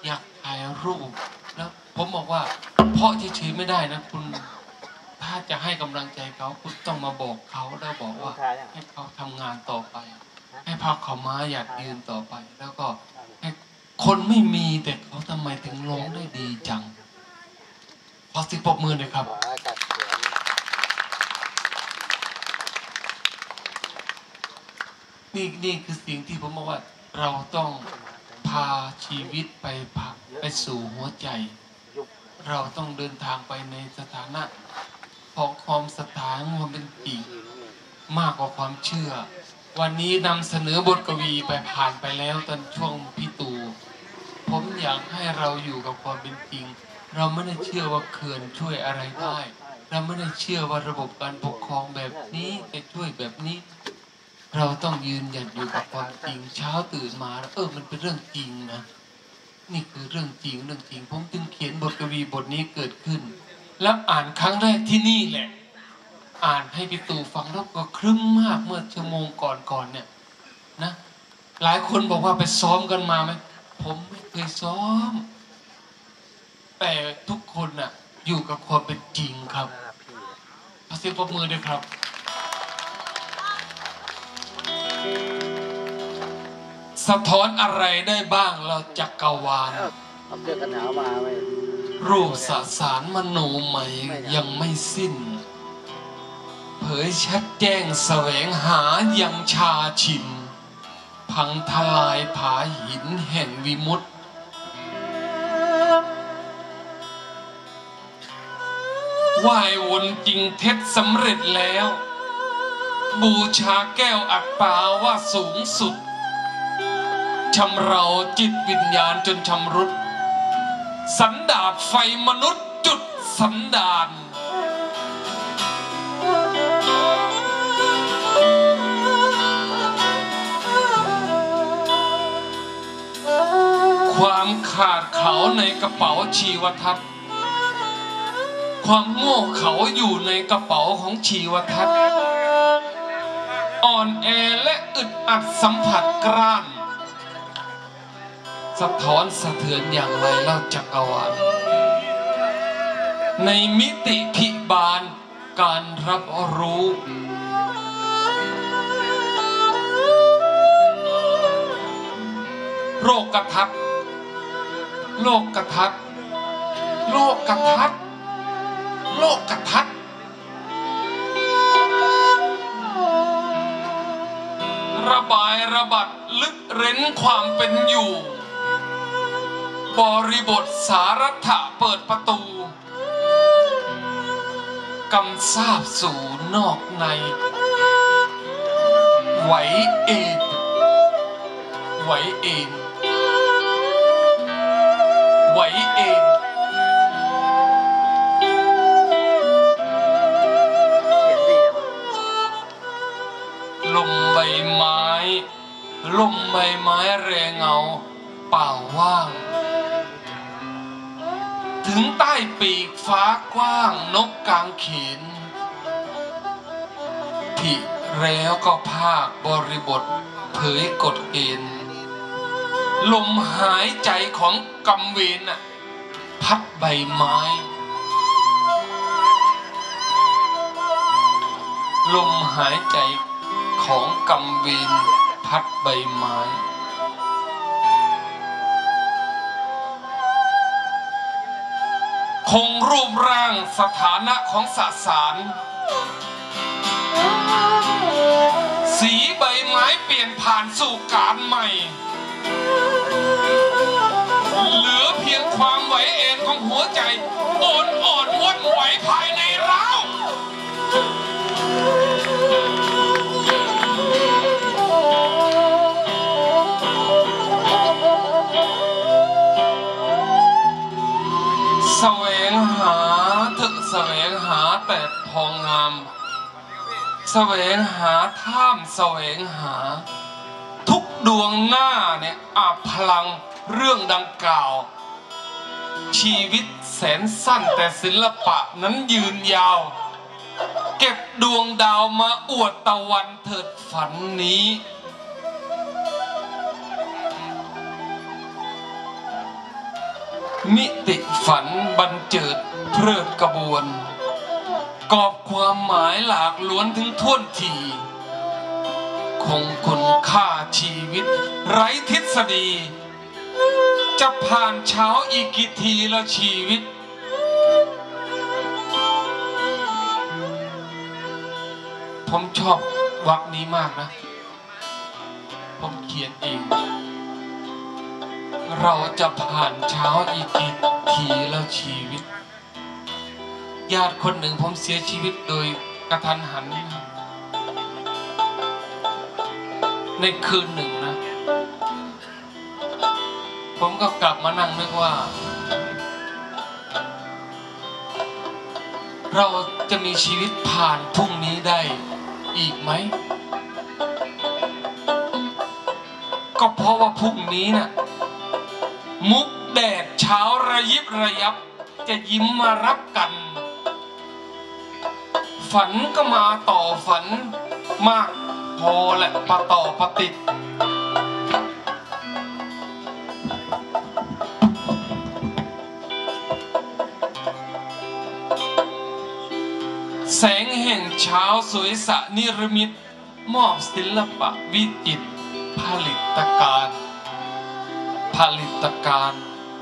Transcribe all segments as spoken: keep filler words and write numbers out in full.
อยากถ่ายรูปแล้วผมบอกว่าเพราะเฉยๆไม่ได้นะคุณถ้าจะให้กำลังใจเขาคุณต้องมาบอกเขาแล้วบอกว่าให้เขาทำงานต่อไปให้พาเขามาอยากยืนต่อไปแล้วก็ให้คนไม่มีแต่เขาทำไมถึงร้องได้ดีจังขอสิบปรบมือเลยครับนี่นี่คือสิ่งที่ผมบอกว่าเราต้องพาชีวิตไปผักไปสู่หัวใจเราต้องเดินทางไปในสถานะของความศรัทธาความเป็นจริงมากกว่าความเชื่อวันนี้นำเสนอบทกวีไปผ่านไปแล้วตอนช่วงพี่ตู่ผมอยากให้เราอยู่กับความเป็นจริงเราไม่ได้เชื่อว่าเขื่อนช่วยอะไรได้เราไม่ได้เชื่อว่าระบบการปกครองแบบนี้จะช่วยแบบนี้เราต้องยืนหยัดอยู่กับความจริงเช้าตื่นมาแล้วเออมันเป็นเรื่องจริงนะนี่คือเรื่องจริงเรื่องจริงผมจึงเขียนบทกวีบทนี้เกิดขึ้นแล้วอ่านครั้งแรกที่นี่แหละอ่านให้พี่ตู่ฟังแล้วก็ครึ้มมากเมื่อชั่วโมงก่อนๆเนี่ยนะหลายคนบอกว่าไปซ้อมกันมาไหมผมไม่เคยซ้อมแต่ทุกคนน่ะอยู่กับความเป็นจริงครับขอเสียงปรบมือด้วยครับสะท้อนอะไรได้บ้างเราจักรวาลรูปสสารมโนใหม่ยังไม่สิ้นเผยชัดแจ้งแสวงหายังชาชินพังทลายผาหินแห่งวิมุตติว่ายวนจริงเท็จสำเร็จแล้วบูชาแก้วอักปาว่าสูงสุดชำเราจิตวิญญาณจนชำรุดสันดาปไฟมนุษย์จุดสันดานความขาดเขาในกระเป๋าชีวทัศน์ความโง่เขาอยู่ในกระเป๋าของชีวทัศน์อ่อนแอและอึดอัดสัมผัสกร้านสะท้อนสะเทือนอย่างไรเล่าจักรวาลในมิติพิบาลการรับรู้โรคกระทัดโลกกระทัดโลกกระทัดโลกกระทัดระบายระบัดลึกเร้นความเป็นอยู่บริบทสารัฐะเปิดประตูกำซาบสู่นอกในไหวเอ็นไหวเอ็นไหวเอ็นลมใบไม้ลมใบไม้แรงเงาเปล่าว่างถึงใต้ปีกฟ้ากว้างนกกางเขนที่แล้วก็ภาคบริบทเผยกฎเกณฑ์ลมหายใจของกำเวนน่ะพัดใบไม้ลมหายใจของกำเวนพัดใบไม้คงรูปร่างสถานะของสสารสีใบไม้เปลี่ยนผ่านสู่การใหม่เหลือเพียงความไหวเอ็นของหัวใจอ่อนอ่อนว่อนไหวภายในเราแสวงหาเถอะแสวงหาแต่ทองงามแสวงหาท่ามแสวงหาทุกดวงหน้าเนี่ยอาพลังเรื่องดังกล่าวชีวิตแสนสั้นแต่ศิลปะนั้นยืนยาวเก็บดวงดาวมาอวดตะวันเถิดฝันนี้นิติฝันบันเจิดเพลิดกระบวนกอบความหมายหลากล้วนถึงท่วนทีคงคุณค่าชีวิตไร้ทฤษฎีจะผ่านเช้าอีกกี่ทีแล้วชีวิตผมชอบวรรคนี้มากนะผมเขียนเองเราจะผ่านเช้าอีกกี่ทีแล้วชีวิตญาติคนหนึ่งผมเสียชีวิตโดยกระทันหันในคืนหนึ่งนะผมก็กลับมานั่งนึกว่าเราจะมีชีวิตผ่านพรุ่งนี้ได้อีกไหมก็เพราะว่าพรุ่งนี้น่ะมุกแดดเช้าระยิบระยับจะยิ้มมารับกันฝันก็มาต่อฝันมากพอแหละปะต่อปะติดแสงแห่งเช้าสวยสะนิรมิตมอบศิลปะวิจิตรผลิตการผลิตการ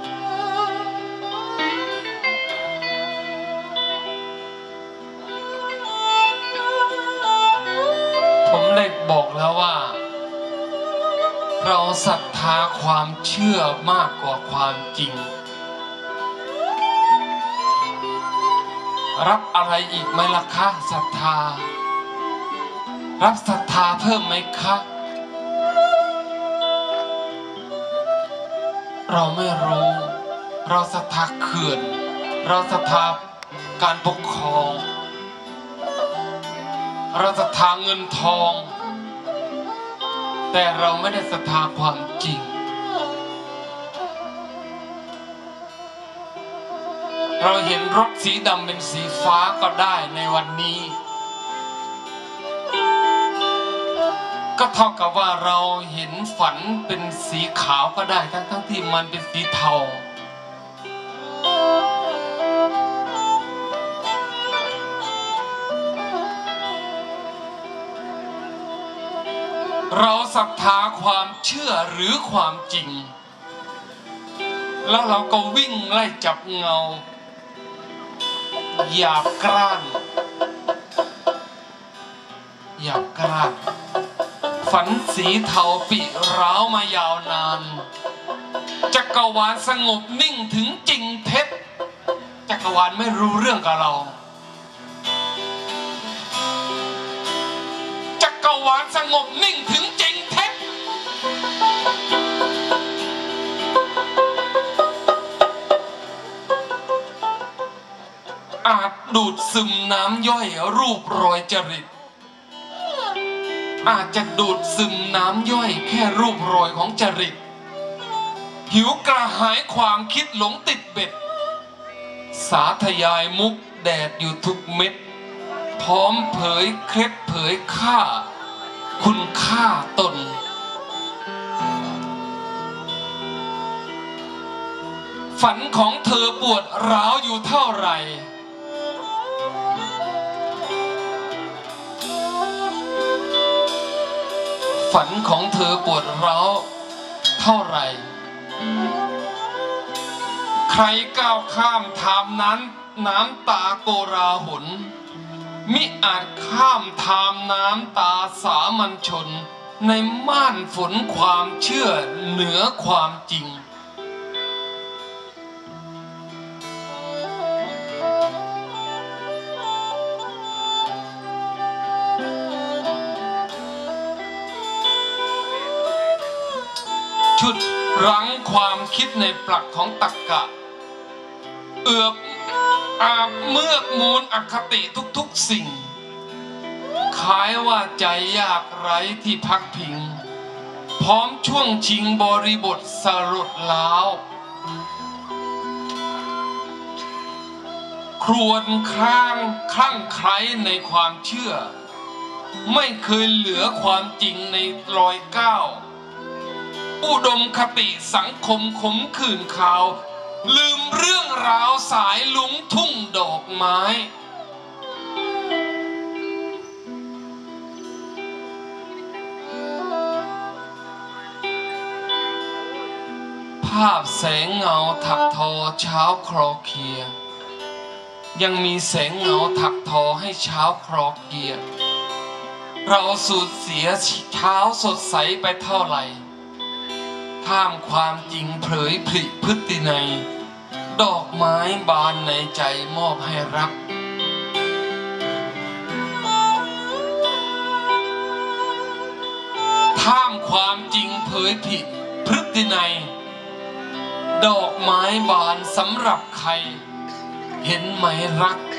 ผมได้บอกแล้วว่าเราศรัทธาความเชื่อมากกว่าความจริงรับอะไรอีกไหมล่ะคะศรัทธารับศรัทธาเพิ่มไหมคะเราไม่รู้เราศรัทธาเขื่อนเราศรัทธาการปกครองเราศรัทธาเงินทองแต่เราไม่ได้ศรัทธาความจริงเราเห็นรถสีดำเป็นสีฟ้าก็ได้ในวันนี้ก็เท่ากับว่าเราเห็นฝันเป็นสีขาวก็ได้ทั้งทั้งที่มันเป็นสีเทาเราศรัทธาความเชื่อหรือความจริงแล้วเราก็วิ่งไล่จับเงาหยาบกร้านหยาบกร้านฝันสีเทาปิร้าวมายาวนานจักรวาลสงบนิ่งถึงจริงเท็จจักรวาลไม่รู้เรื่องกับเราจักรวาลสงบนิ่งถึงจริงเท็จอาจดูดซึมน้ำย่อยรูปรอยจริตอาจจะดูดซึมน้ำย่อยแค่รูปรอยของจริตหิวกระหายความคิดหลงติดเบ็ดสาธยายมุกแดดอยู่ทุกเม็ดพร้อมเผยเคล็ดเผยค่าคุณค่าตนฝันของเธอปวดร้าวอยู่เท่าไหร่ฝันของเธอปวดร้าวเท่าไหร่ใครก้าวข้ามทามนั้นน้ำตาโกราหนมิอาจข้ามทามน้ำตาสามัญชนในม่านฝนความเชื่อเหนือความจริงชุดรั้งความคิดในปลักของตรรกะเอือบอาบเมือกมูลอคติทุกๆสิ่งขายว่าใจยากไร้ที่พักพิงพร้อมช่วงชิงบริบทสลดล้าวครวญคร่างคลั่งไคล้ในความเชื่อไม่เคยเหลือความจริงในรอยก้าวอุดมคติสังคมขมขื่นข่าวลืมเรื่องราวสายลุงทุ่งดอกไม้ภาพแสงเงาถักทอเช้าคลอเคลียยังมีแสงเงาถักทอให้เช้าคลอเคลียเราสูญเสียเช้าสดใสไปเท่าไหร่ท่ามความจริงเผยผลิพฤตินัยดอกไม้บานในใจมอบให้รักท่ามความจริงเผยผลิพฤตินัยดอกไม้บานสำหรับใครเห็นไหมรัก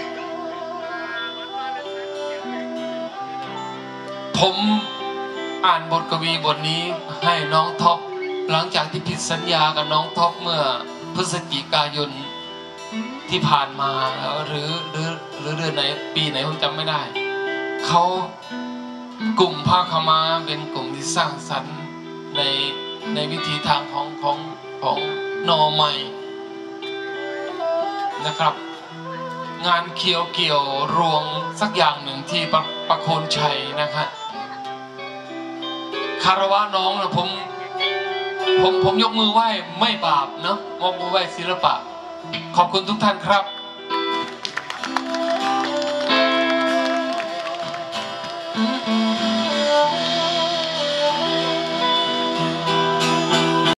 ผมอ่านบทกวีบทนี้ให้น้องท็อปหลังจากที่ผิดสัญญากับน้องท็อปเมื่อพฤศจิกายนที่ผ่านมาหรือหรือหรือเดือนไหนปีไหนผมจำไม่ได้เขากลุ่มภาคมาเป็นกลุ่มที่สร้างสรรค์ในในวิธีทางของของของนอใหม่นะครับงานเคียวเกี่ยวรวงสักอย่างหนึ่งที่ประประโคนชัยนะครับคารวะน้องนะผมผมผมยกมือไหว้ไม่บาปเนาะยกมือไหว้ศิลปะขอบคุณทุกท่านครับ